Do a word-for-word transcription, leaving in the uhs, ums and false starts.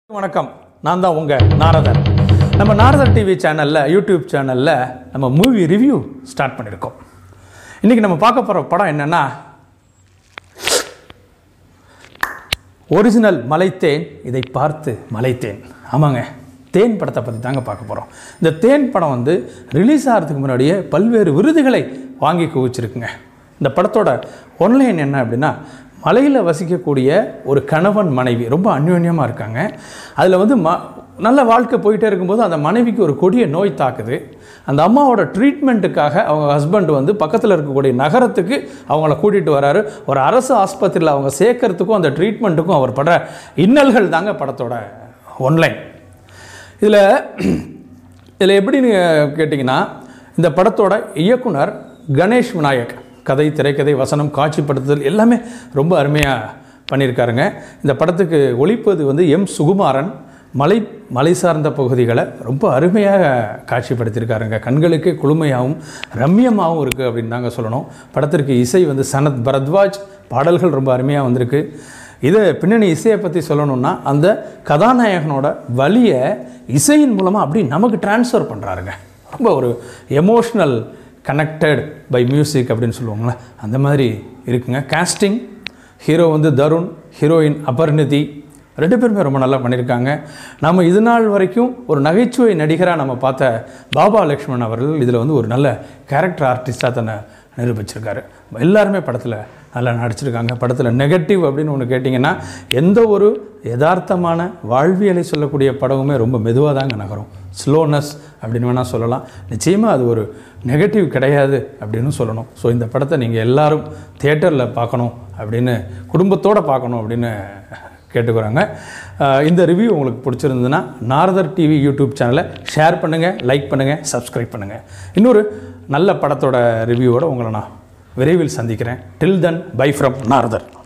வணக்கம், நான் தான் உங்கள் நாரதர். நம்ம நாரதர் டிவி சேனலில், யூடியூப் சேனலில் நம்ம மூவி ரிவ்யூ ஸ்டார்ட் பண்ணியிருக்கோம். இன்றைக்கி நம்ம பார்க்க போகிற படம் என்னென்னா, ஒரிஜினல் மலைத்தேன் இதை பார்த்து மலைத்தேன். ஆமாங்க, தேன் படத்தை பற்றி தாங்க பார்க்க போகிறோம். இந்த தேன் படம் வந்து ரிலீஸ் ஆகிறதுக்கு முன்னாடியே பல்வேறு விருதுகளை வாங்கி குவிச்சிருக்குங்க. இந்த படத்தோட ஒன்லைன் என்ன அப்படின்னா, மலையில் வசிக்கக்கூடிய ஒரு கணவன் மனைவி ரொம்ப அந்யோன்யமாக இருக்காங்க. அதில் வந்து ம நல்ல வாழ்க்கை போயிட்டே இருக்கும்போது அந்த மனைவிக்கு ஒரு கொடிய நோய் தாக்குது. அந்த அம்மாவோட ட்ரீட்மெண்ட்டுக்காக அவங்க ஹஸ்பண்ட் வந்து பக்கத்தில் இருக்கக்கூடிய நகரத்துக்கு அவங்கள கூட்டிகிட்டு வராரு. ஒரு அரசு ஆஸ்பத்திரியில் அவங்க சேர்க்கறதுக்கும் அந்த ட்ரீட்மெண்ட்டுக்கும் அவர் படுற இன்னல்கள் தாங்க படத்தோட ஒன்லைன். இதில் இதில் எப்படின்னு கேட்டிங்கன்னா, இந்த படத்தோட இயக்குனர் கணேஷ் விநாயக். கதை, திரைக்கதை, வசனம், காட்சிப்படுத்துதல் எல்லாமே ரொம்ப அருமையாக பண்ணியிருக்காருங்க. இந்த படத்துக்கு ஒளிப்பது வந்து எம் சுகுமாரன். மலை மலை சார்ந்த பகுதிகளை ரொம்ப அருமையாக காட்சிப்படுத்தியிருக்காருங்க. கண்களுக்கு குளுமையாகவும் ரம்யமாகவும் இருக்குது அப்படின்னு தாங்க சொல்லணும். படத்திற்கு இசை வந்து சனத் பரத்வாஜ். பாடல்கள் ரொம்ப அருமையாக வந்திருக்கு. இதை பின்னணி இசையை பற்றி சொல்லணுன்னா, அந்த கதாநாயகனோட வலியை இசையின் மூலமாக அப்படி நமக்கு டிரான்ஸ்ஃபர் பண்ணுறாருங்க. ரொம்ப ஒரு எமோஷ்னல் கனெக்டட் பை மியூசிக் அப்படின்னு சொல்லுவாங்களே, அந்த மாதிரி இருக்குங்க. காஸ்டிங், ஹீரோ வந்து தருண், ஹீரோயின் அபர்நிதி, ரெண்டு பேருமே ரொம்ப நல்லா பண்ணியிருக்காங்க. நம்ம இது நாள் வரைக்கும் ஒரு நகைச்சுவை நடிகராக நம்ம பார்த்த பாபா லக்ஷ்மண் அவர்கள் இதில் வந்து ஒரு நல்ல கேரக்டர் ஆர்டிஸ்டாக தன்னை நிரூபிச்சிருக்காரு. எல்லாருமே படத்தில் நல்லா நடிச்சிருக்காங்க. படத்தில் நெகட்டிவ் அப்படின்னு ஒன்று கேட்டிங்கன்னா, எந்த ஒரு யதார்த்தமான வாழ்வியலை சொல்லக்கூடிய படமுமே ரொம்ப மெதுவாக தாங்க நகரும். ஸ்லோனஸ் அப்படின்னு வேணால் சொல்லலாம். நிச்சயமாக அது ஒரு நெகட்டிவ் கிடையாது அப்படின்னு சொல்லணும். ஸோ இந்த படத்தை நீங்கள் எல்லோரும் தியேட்டரில் பார்க்கணும் அப்படின்னு, குடும்பத்தோடு பார்க்கணும் அப்படின்னு கேட்டுக்கிறாங்க. இந்த ரிவ்யூ உங்களுக்கு பிடிச்சிருந்ததுன்னா நாரதர் டிவி யூடியூப் சேனலை ஷேர் பண்ணுங்கள், லைக் பண்ணுங்கள், சப்ஸ்கிரைப் பண்ணுங்கள். இன்னொரு நல்ல படத்தோட ரிவ்யூவோடு உங்களை நான் விரைவில் சந்திக்கிறேன். Till then, bye from Naradar.